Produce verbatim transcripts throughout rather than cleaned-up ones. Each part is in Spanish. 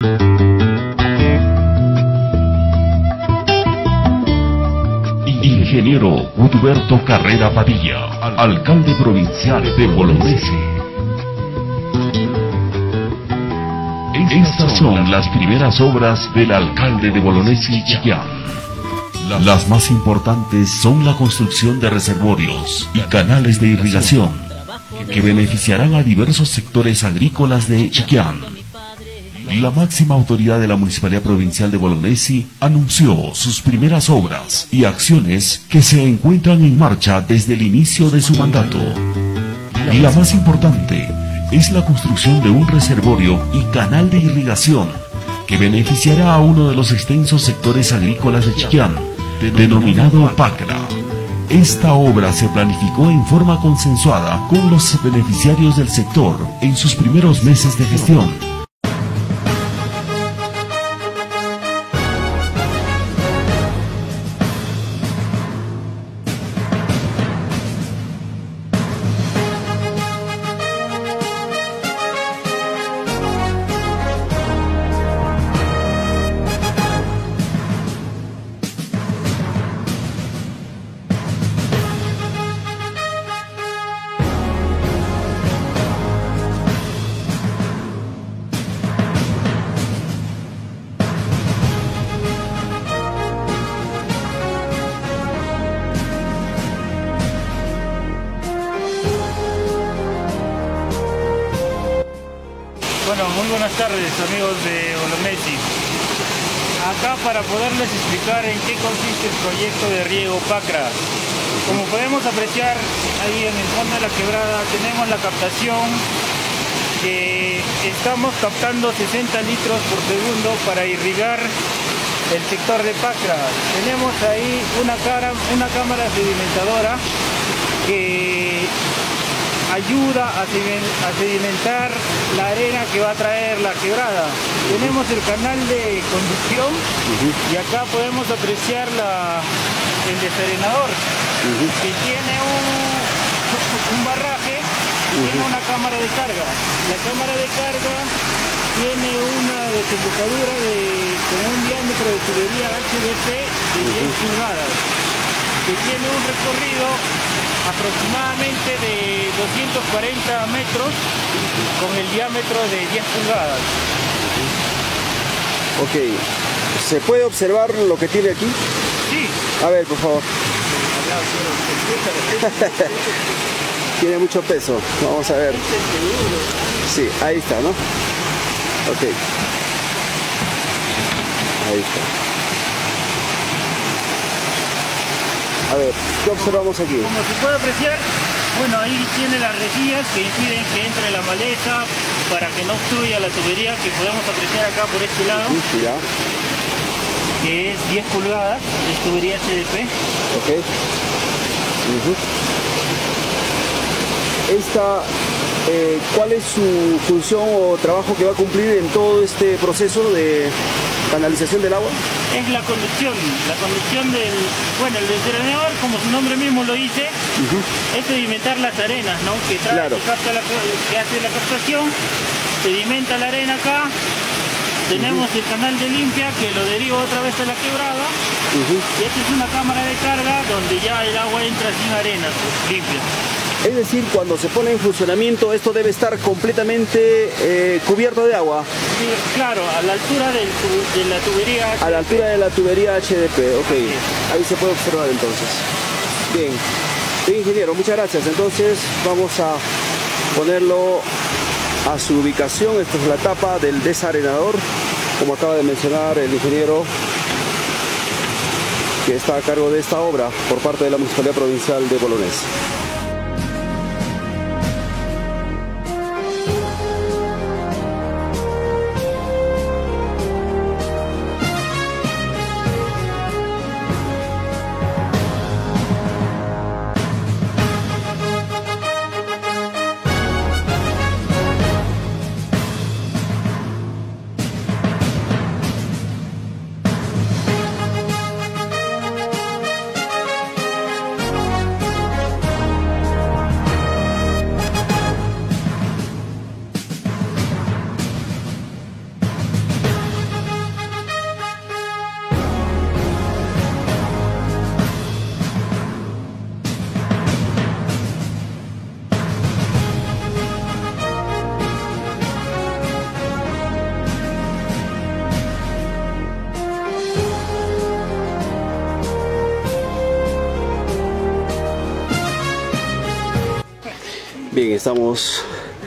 Ingeniero Gutberto Carrera Padilla, alcalde provincial de Bolognesi. Estas son las primeras obras del alcalde de Bolognesi, Chillán. Las más importantes son la construcción de reservorios y canales de irrigación que beneficiarán a diversos sectores agrícolas de Chillán. La máxima autoridad de la Municipalidad Provincial de Bolognesi anunció sus primeras obras y acciones que se encuentran en marcha desde el inicio de su mandato. La más importante es la construcción de un reservorio y canal de irrigación que beneficiará a uno de los extensos sectores agrícolas de Chillán, denominado Pacra. Esta obra se planificó en forma consensuada con los beneficiarios del sector en sus primeros meses de gestión. Bueno, muy buenas tardes amigos de Bolognesi. Acá para poderles explicar en qué consiste el proyecto de riego Pacra. Como podemos apreciar ahí en el fondo de la quebrada tenemos la captación que estamos captando sesenta litros por segundo para irrigar el sector de Pacra. Tenemos ahí una, cara, una cámara sedimentadora que ayuda a sedimentar la arena que va a traer la quebrada. Tenemos el canal de conducción uh-huh. y acá podemos apreciar la, el desarenador uh-huh. que tiene un, un barraje y uh-huh. tiene una cámara de carga. La cámara de carga tiene una desembocadura de, con un diámetro de tubería H D P de diez uh-huh. pulgadas, que tiene un recorrido aproximadamente de doscientos cuarenta metros con el diámetro de diez pulgadas. Ok, ¿se puede observar lo que tiene aquí? Sí. A ver, por favor. Tiene mucho peso, vamos a ver. Sí, ahí está, ¿no? Ok. Ahí está. A ver, ¿qué observamos aquí? Como se puede apreciar, bueno, ahí tiene las rejillas que impiden que entre la maleza para que no obstruya la tubería, que podemos apreciar acá por este lado, sí, ya. que es diez pulgadas, es tubería H D P. Ok. Uh-huh. Esta, eh, ¿cuál es su función o trabajo que va a cumplir en todo este proceso de canalización del agua? Es la conducción, la conducción del, bueno, el desarenador, como su nombre mismo lo dice, uh-huh. es sedimentar las arenas, ¿no? Que, trae, claro. que, capta la, que hace la captación, sedimenta la arena acá, tenemos uh-huh. el canal de limpia que lo deriva otra vez a la quebrada, uh-huh. y esta es una cámara de carga donde ya el agua entra sin arena, pues, limpia. Es decir, cuando se pone en funcionamiento, esto debe estar completamente eh, cubierto de agua. Sí, claro, a la altura del, de la tubería H D P. A la altura de la tubería H D P, ok. Ahí se puede observar entonces. Bien. Bien, ingeniero, muchas gracias. Entonces vamos a ponerlo a su ubicación. Esta es la tapa del desarenador, como acaba de mencionar el ingeniero que está a cargo de esta obra por parte de la Municipalidad Provincial de Bolognesi. Bien, estamos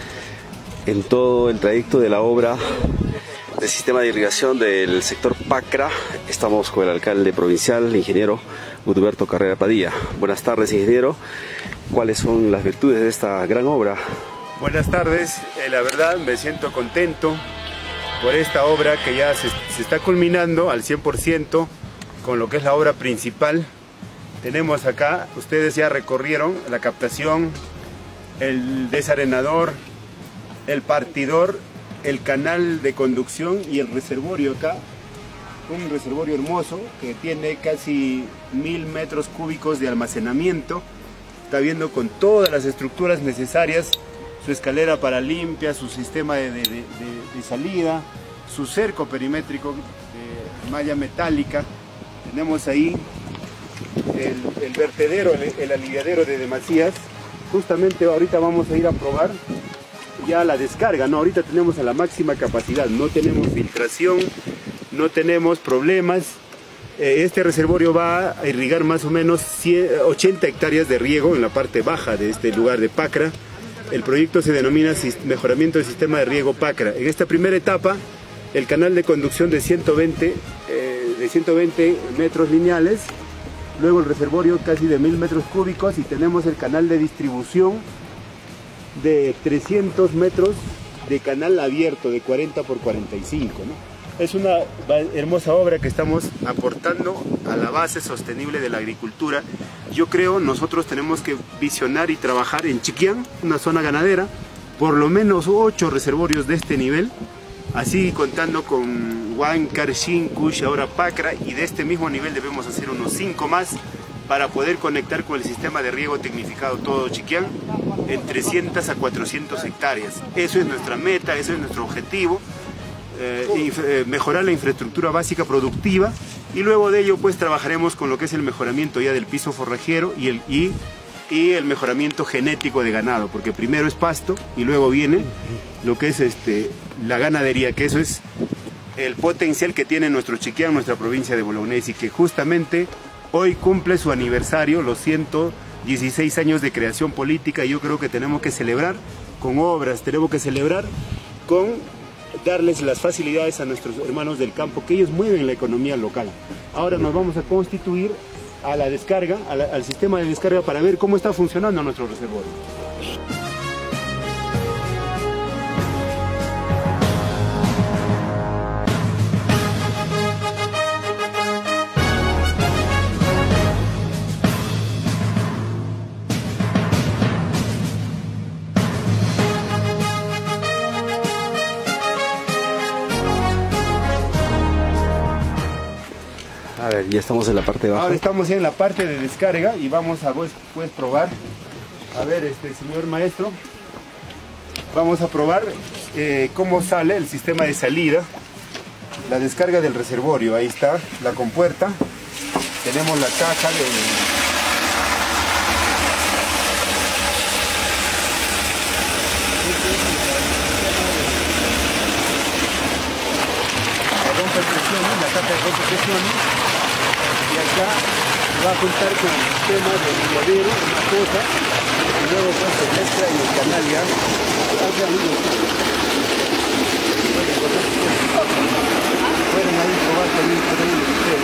en todo el trayecto de la obra del sistema de irrigación del sector Pacra. Estamos con el alcalde provincial, el ingeniero Gutberto Carrera Padilla. Buenas tardes, ingeniero. ¿Cuáles son las virtudes de esta gran obra? Buenas tardes. Eh, la verdad me siento contento por esta obra que ya se, se está culminando al cien por ciento con lo que es la obra principal. Tenemos acá, ustedes ya recorrieron la captación, el desarenador, el partidor, el canal de conducción y el reservorio acá. Un reservorio hermoso que tiene casi mil metros cúbicos de almacenamiento. Está viendo con todas las estructuras necesarias, su escalera para limpia, su sistema de, de, de, de salida, su cerco perimétrico de malla metálica. Tenemos ahí el, el vertedero, el, el aliviadero de demasías. Justamente ahorita vamos a ir a probar ya la descarga, ¿no? Ahorita tenemos a la máxima capacidad, no tenemos filtración, no tenemos problemas. Eh, este reservorio va a irrigar más o menos ochenta hectáreas de riego en la parte baja de este lugar de Pacra. El proyecto se denomina Mejoramiento del Sistema de Riego Pacra. En esta primera etapa, el canal de conducción de ciento veinte, eh, de ciento veinte metros lineales, luego el reservorio casi de mil metros cúbicos y tenemos el canal de distribución de trescientos metros de canal abierto de cuarenta por cuarenta y cinco, ¿no? Es una hermosa obra que estamos aportando a la base sostenible de la agricultura. Yo creo nosotros tenemos que visionar y trabajar en Chiquián, una zona ganadera, por lo menos ocho reservorios de este nivel, así contando con Huáncar, Xincush, ahora Pacra, y de este mismo nivel debemos hacer unos cinco más para poder conectar con el sistema de riego tecnificado todo Chiquián en trescientas a cuatrocientas hectáreas. Eso es nuestra meta, eso es nuestro objetivo. Eh, eh, mejorar la infraestructura básica productiva y luego de ello pues trabajaremos con lo que es el mejoramiento ya del piso forrajero y el, y, y el mejoramiento genético de ganado, porque primero es pasto y luego viene lo que es este, la ganadería, que eso es el potencial que tiene nuestro Chiquián, nuestra provincia de Bolognesi, que justamente hoy cumple su aniversario, los ciento dieciséis años de creación política, y yo creo que tenemos que celebrar con obras, tenemos que celebrar con darles las facilidades a nuestros hermanos del campo, que ellos mueven la economía local. Ahora nos vamos a constituir a la descarga, a la, al sistema de descarga para ver cómo está funcionando nuestro reservorio. A ver, ya estamos en la parte de abajo. Ahora estamos en la parte de descarga y vamos a pues, pues probar. A ver, este señor maestro, vamos a probar eh, cómo sale el sistema de salida, la descarga del reservorio. Ahí está la compuerta, tenemos la caja de... la caja de rompe presiones, y acá va a contar con el sistema de aliviadero, una cosa, y luego pues se mezcla en el canal ya. Pueden ahí probar también por ahí ustedes.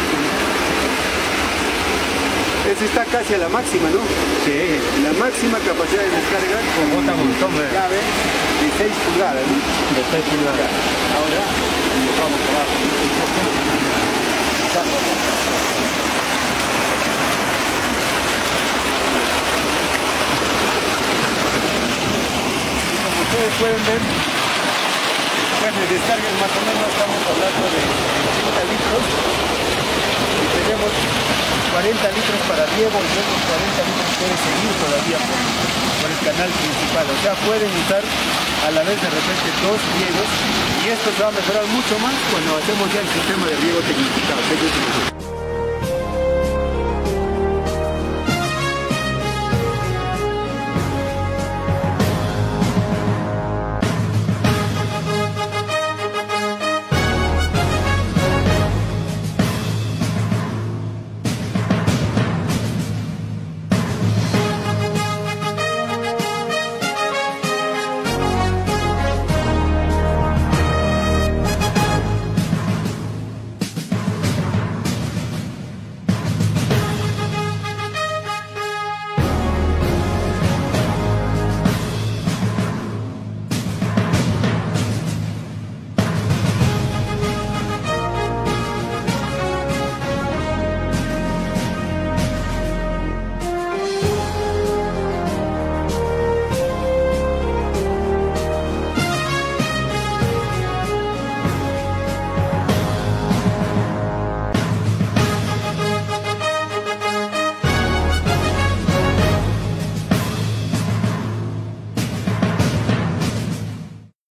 Ese está casi a la máxima, ¿no? Sí. La máxima capacidad de descarga con bota montón de clave de seis pulgadas, ¿no? De seis pulgadas. Ahora vamos a probar. Como ustedes pueden ver, pues de descargas más o menos estamos hablando de treinta litros y tenemos cuarenta litros para riego y otros cuarenta litros pueden seguir todavía por, por el canal principal. O sea, pueden usar a la vez de repente dos riegos, y esto se va a mejorar mucho más cuando hacemos ya el sistema de riego tecnificado.